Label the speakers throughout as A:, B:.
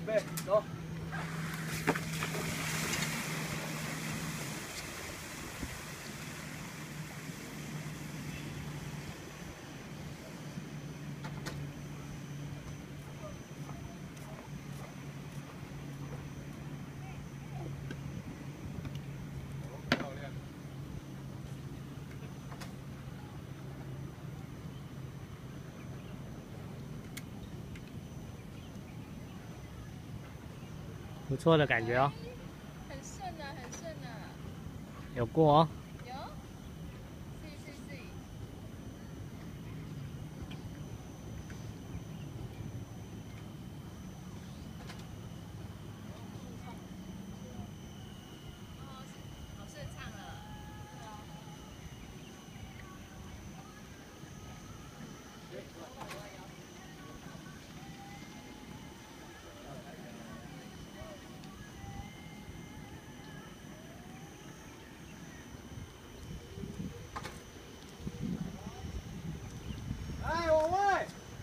A: 备，走。
B: 不错的感觉哦，
C: 很顺啊，很顺啊。
B: 有过哦。
C: 有，是。哦，好顺畅了。
A: 哎，往外！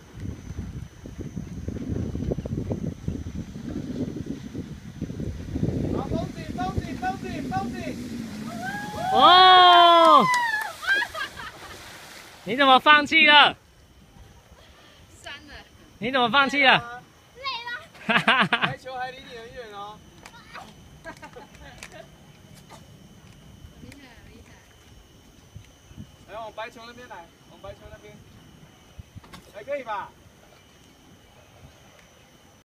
A: 好，绷紧！
B: 哦！你怎么放弃了？
C: 删了。
B: 你怎么放弃了？
C: 累了。
B: 哈哈哈！
A: 白球还离你很远哦。
C: 厉害！
A: 来，往白球那边来，往白球那边，还可以吧？